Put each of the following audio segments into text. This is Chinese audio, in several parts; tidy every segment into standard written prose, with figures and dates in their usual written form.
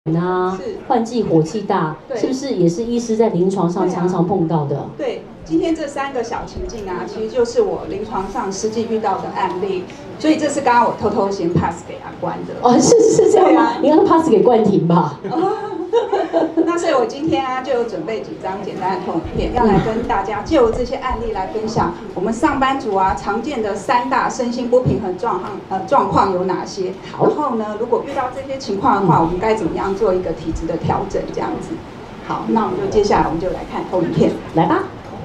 啊，换季火气大，是不是也是医师在临床上常常碰到的？ 对，今天这3个小情境啊，其实就是我临床上实际遇到的案例，所以这是刚刚我偷偷先 pass 给阿关的。 哦，是这样吗？你刚 pass 给冠廷吧？ 那所以我今天啊就有准备几张简单的投影片，要来跟大家借由这些案例来分享我们上班族啊常见的3大身心不平衡状况有哪些。然后呢，如果遇到这些情况的话，我们该怎么样做一个体质的调整？这样子。好，那我们就接下来我们就来看投影片， 来吧。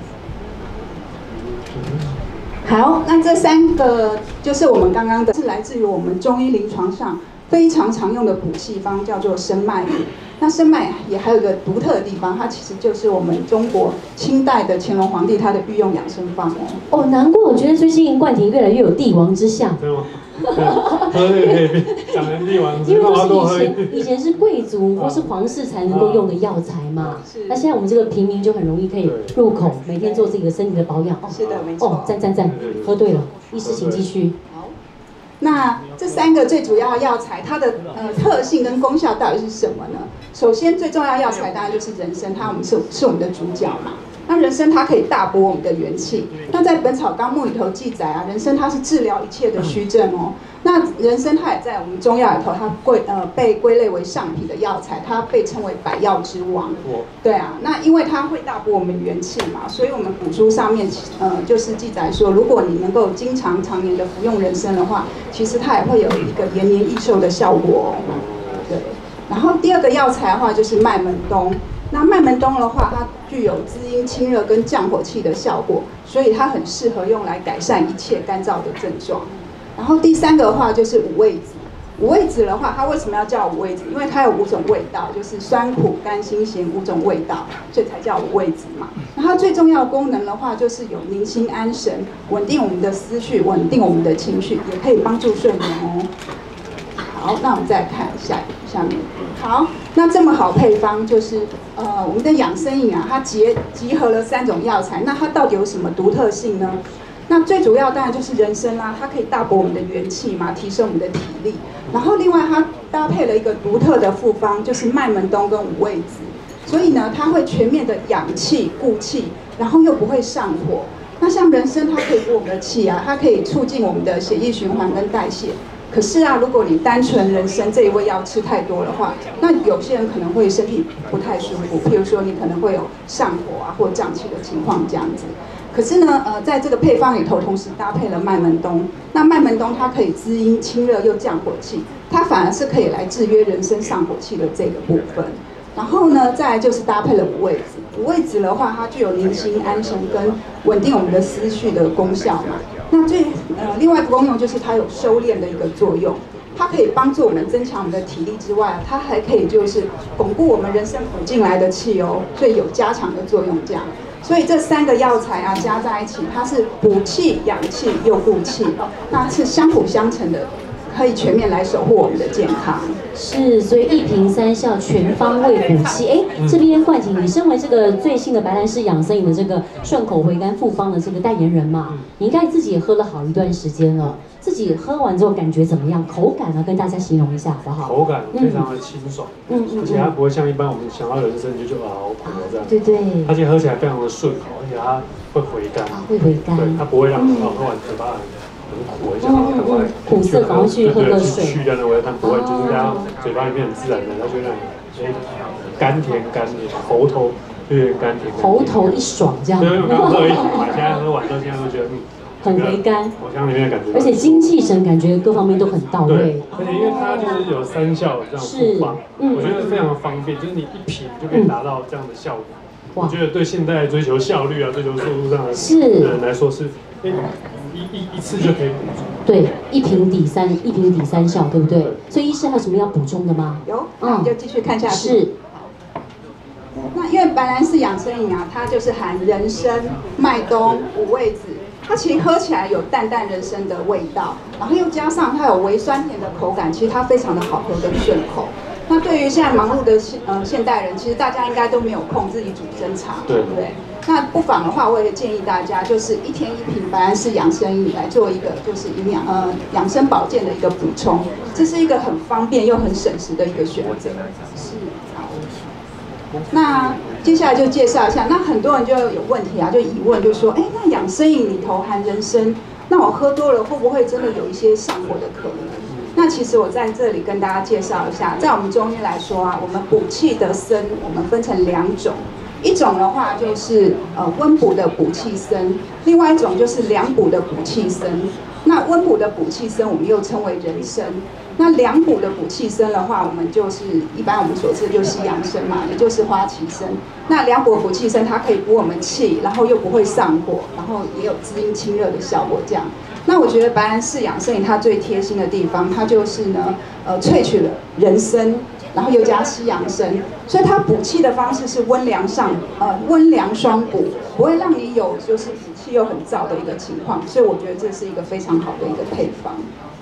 好，那这3个就是我们刚刚的，是来自于我们中医临床上非常常用的补气方，叫做生脉饮。那生脉也还有一个独特的地方，它其实就是我们中国清代的乾隆皇帝他的御用养生方哦。 哦，难怪我觉得最近冠廷越来越有帝王之相。 真的吗？喝也可以讲成帝王之相， 因为都是以前是贵族或是皇室才能够用的药材嘛。那现在我们这个平民就很容易可以入口，每天做自己的身体的保养。哦， 是的，没错。 哦，赞，喝对了。医师请继续。 那这3个最主要的药材，它的特性跟功效到底是什么呢？首先最重要的药材当然就是人参，它是我们的主角嘛。那人参它可以大补我们的元气。那在《本草纲目》里头记载啊，人参它是治疗一切的虚症哦。那人参它也在我们中药里头，它被归类为上品的药材，它被称为百药之王。对啊，那因为它会大补我们元气嘛，所以我们古书上面就是记载说，如果你能够常年的服用人参的话，其实它也会有一个延年益寿的效果哦。对，然后第2个药材的话就是麦门冬。那麦门冬的话，它具有滋阴清热跟降火气的效果，所以它很适合用来改善一切干燥的症状。然后第3个的话就是五味子。五味子的话，它为什么要叫五味子？因为它有5种味道，就是酸、苦、甘、辛、咸5种味道，所以才叫五味子嘛。那它最重要的功能的话，就是有宁心安神，稳定我们的思绪，稳定我们的情绪，也可以帮助睡眠哦。好，那我们再来看下面。好，那这么好配方就是我们的养生饮啊，它集合了3种药材，那它到底有什么独特性呢？那最主要当然就是人参啦，它可以大补我们的元气嘛，提升我们的体力。然后另外它搭配了一个独特的复方，就是麦门冬跟五味子，所以呢，它会全面的养气固气，然后又不会上火。那像人参，它可以补我们的气啊，它可以促进我们的血液循环跟代谢。可是啊，如果你单纯人参这一味药吃太多的话，那有些人可能会身体不太舒服，譬如说你可能会有上火啊或胀气的情况这样子。可是呢，在这个配方里头，同时搭配了麦门冬。那麦门冬它可以滋阴清热又降火气，它反而是可以来制约人参上火气的这个部分。然后呢，再来就是搭配了五味子。五味子的话，它具有宁心安神跟稳定我们的思绪的功效嘛。那另外一个功用就是它有收敛的一个作用，它可以帮助我们增强我们的体力之外，它还可以就是巩固我们人参补进来的气哦，所以有加强的作用这样。所以这3个药材啊加在一起，它是补气养气又固气，那是相辅相成的。可以全面来守护我们的健康。 是，所以1瓶3效，全方位补气。哎，这边冠廷，你身为这个最新的白兰氏养生饮的这个顺口回甘复方的这个代言人嘛，你应该自己也喝了好一段时间了。自己喝完之后感觉怎么样？口感呢？跟大家形容一下好不好？ 口感非常的清爽，而且它不会像一般我们想到人参就好苦这样。 对。 而且喝起来非常的顺口，而且它会回甘。 会回甘。对， 它不会让喝完嘴巴很苦，而且赶快苦涩，赶快去喝个水。 去掉那味道，但不会就是让嘴巴里面很自然的，它就让你甘甜甘甜，喉头就有点甘甜。 喉头一爽这样。 对，我刚喝了1瓶嘛，现在喝完到现在都觉得很回甘， 口腔里面的感觉， 而且精气神感觉各方面都很到位。 而且因为它就是有3效这样复方，我觉得非常的方便，就是你1瓶就可以达到这样的效果。我觉得对现在追求效率啊、追求速度上的人来说是，一次就可以补足。 对，1瓶抵3效，对不对？所以医师还有什么要补充的吗？ 有，那你就继续看下去。 是。 那因为白兰氏养生饮啊，它就是含人参、麦冬、五味子。它其实喝起来有淡淡人参的味道，然后又加上它有微酸甜的口感，其实它非常的好喝跟顺口。那对于现在忙碌的现代人，其实大家应该都没有空自己煮生茶，对不对？那不妨的话，我也建议大家就是1天1瓶白兰氏养生饮来做一个就是养生保健的一个补充。 这是一个很方便又很省时的一个选择。是，好。那接下来就介绍一下，那很多人就有问题啊，就疑问，就说，哎，那养生饮里头含人参，那我喝多了会不会真的有一些上火的可能？那其实我在这里跟大家介绍一下，在我们中医来说啊，我们补气的参，我们分成2种，一种的话就是温补的补气参，另外一种就是凉补的补气参。那温补的补气参，我们又称为人参。那凉补的补气参的话，我们就是一般我们所知的就是西洋参嘛，也就是花旗参。那凉补补气参，它可以补我们气，然后又不会上火，然后也有滋阴清热的效果。这样，那我觉得白兰氏养生饮它最贴心的地方，它就是呢，萃取了人参，然后又加西洋参，所以它补气的方式是温凉双补，不会让你有就是补气又很燥的一个情况。所以我觉得这是一个非常好的一个配方。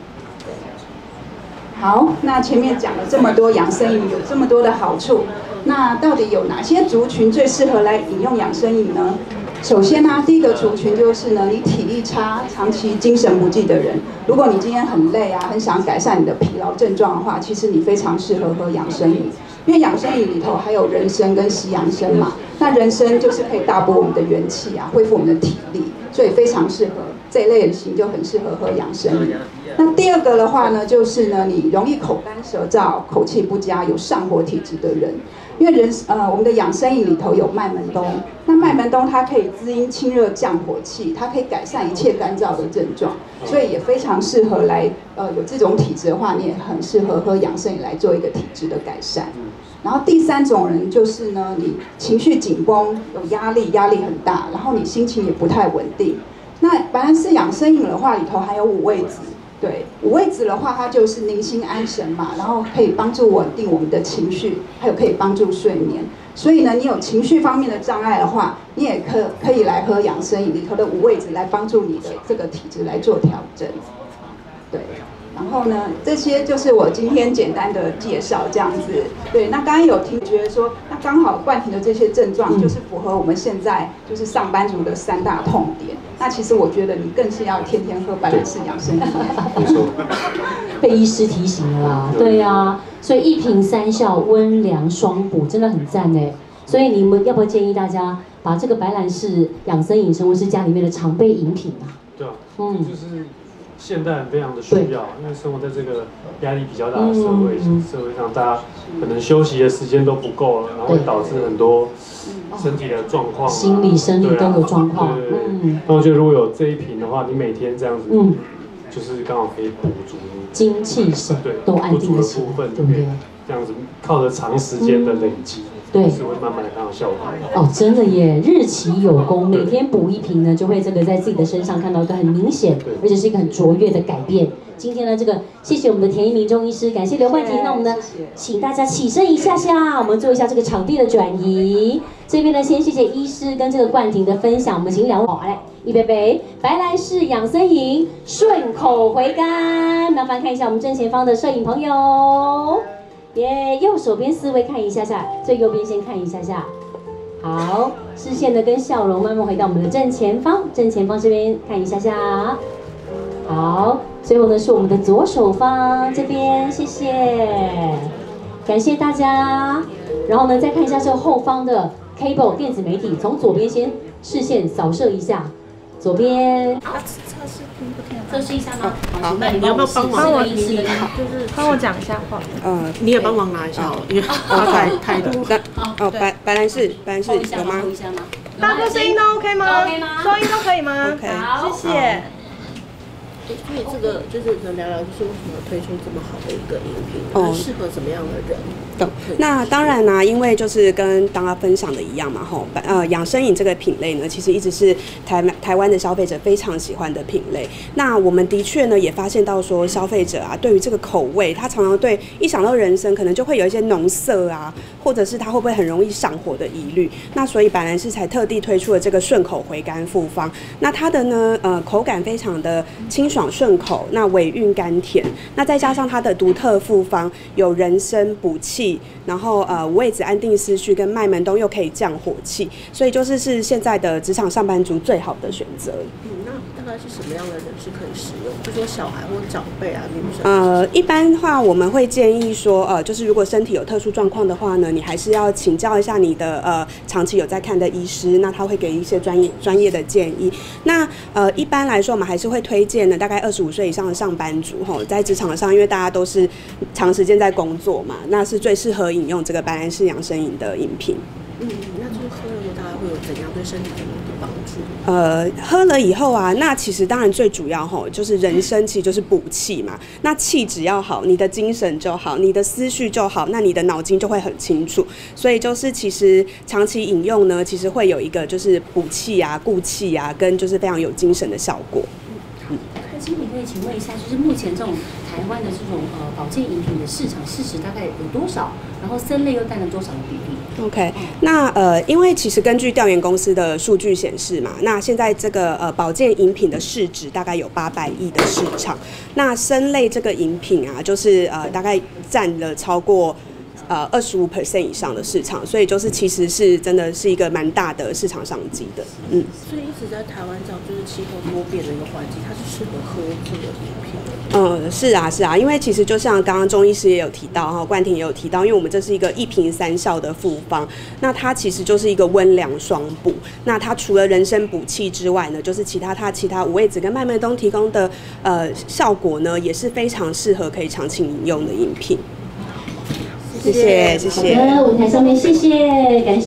好，那前面讲了这么多养生饮有这么多的好处，那到底有哪些族群最适合来饮用养生饮呢？首先呢，第一个族群就是呢，你体力差、长期精神不济的人，如果你今天很累啊，很想改善你的疲劳症状的话，其实你非常适合喝养生饮，因为养生饮里头还有人参跟西洋参嘛，那人参就是可以大补我们的元气啊，恢复我们的体力，所以非常适合这一类型就很适合喝养生饮。那第二个的话呢，就是呢，你容易口干舌燥、口气不佳、有上火体质的人，因为我们的养生饮里头有麦门冬，那麦门冬它可以滋阴清热、降火气，它可以改善一切干燥的症状，所以也非常适合来有这种体质的话，你也很适合喝养生饮来做一个体质的改善。然后第三种人就是呢，你情绪紧绷、有压力很大，然后你心情也不太稳定。那白兰氏养生饮的话，里头含有五味子。对，五味子的话，它就是宁心安神嘛，然后可以帮助稳定我们的情绪，还有可以帮助睡眠。所以呢，你有情绪方面的障碍的话，你也可以来喝养生饮里头的五味子来帮助你的这个体质来做调整。对，然后呢，这些就是我今天简单的介绍，这样子。对，那刚刚有觉得说，那刚好冠廷的这些症状就是符合我们现在就是上班族的3大痛点。那其实我觉得你更是要天天喝白兰氏养生饮。 没错。 被医师提醒了啦，对啊，所以一瓶3效，温凉双补，真的很赞哎。所以你们要不要建议大家把这个白兰氏养生饮成为是家里面的常备饮品啊？ 对啊，就是现代人非常的需要，因为生活在这个压力比较大的社会上，大家可能休息的时间都不够了，然后会导致很多身体的状况， 心理、生理都有状况。 那我觉得如果有这一瓶的话，你每天这样子，就是刚好可以补足精气神都安定的部分，对不对？ 这样子靠着长时间的累积。对，是会慢慢的看到效果。 哦，真的耶，日期有功，每天补一瓶呢，就会这个在自己的身上看到一个很明显，而且是一个很卓越的改变。今天呢，这个谢谢我们的田一鸣中医师，感谢刘冠廷。那我们呢，请大家起身一下下，我们做一下这个场地的转移。这边呢，先谢谢医师跟这个冠廷的分享，我们请2位来一杯白兰氏养生饮，顺口回甘。麻烦看一下我们正前方的摄影朋友。右手边4位看一下下，最右边先看一下下。好，视线的跟笑容慢慢回到我们的正前方，正前方这边看一下下。好，最后呢是我们的左手方这边，谢谢，感谢大家。然后呢再看一下这后方的 cable 电子媒体，从左边先视线扫射一下，左边。测试一下吗？好，那你要不要帮忙？就是帮我讲一下话。 你也帮忙拿一下，因为太多。白兰氏有吗？ 大哥声音都 OK 吗？双音都可以吗 ？OK， 谢谢。 所以这个就是能聊聊，就是为什么推出这么好的一个饮品，它适合什么样的人？ 那当然啦，因为就是跟大家分享的一样嘛，养生饮这个品类呢，其实一直是台湾的消费者非常喜欢的品类。那我们的确呢也发现到说，消费者啊对于这个口味，他常常对一想到人参，可能就会有一些浓涩啊，或者是他会不会很容易上火的疑虑。那所以白兰氏才特地推出了这个顺口回甘复方。那它的呢口感非常的清爽顺口，那尾韵甘甜。那再加上它的独特复方，有人参补气。然后五味子安定思绪，跟麦门冬又可以降火气，所以是现在的职场上班族最好的选择。 那大大概是什么样的人是可以使用？就说小孩或长辈啊，女生。 一般的话我们会建议说，就是如果身体有特殊状况的话呢，你还是要请教一下你的长期有在看的医师，那他会给一些专业的建议。那一般来说，我们还是会推荐呢，大概25岁以上的上班族在职场上，因为大家都是长时间在工作嘛，那是最适合饮用这个白兰氏养生饮的饮品。 那就是喝了大概会有怎样对身体的帮助？ 喝了以后啊，那其实当然最主要就是人参其实就是补气嘛。那气只要好，你的精神就好，你的思绪就好，那你的脑筋就会很清楚。所以就是其实长期饮用呢，其实会有一个就是补气啊、固气啊，跟就是非常有精神的效果。 经理可以请问一下，就是目前这种台湾的这种保健饮品的市场市值大概有多少？然后参类又占了多少的比例 ？OK， 那因为其实根据调研公司的数据显示嘛，那现在这个保健饮品的市值大概有800亿的市场，那参类这个饮品啊，就是大概占了超过25% 以上的市场，所以就是其实是真的是一个蛮大的市场商机的。 所以一直在台湾这样就是气候多变的一个环境，它是适合喝这个饮品的。 是啊，因为其实就像刚刚钟医师也有提到冠廷也有提到，因为我们这是一个1瓶3效的复方，那它其实就是一个温凉双补。那它除了人参补气之外呢，就是其他五味子跟麦门冬提供的效果呢，也是非常适合可以长期饮用的饮品。谢谢。 好的，舞台上面谢谢，感谢。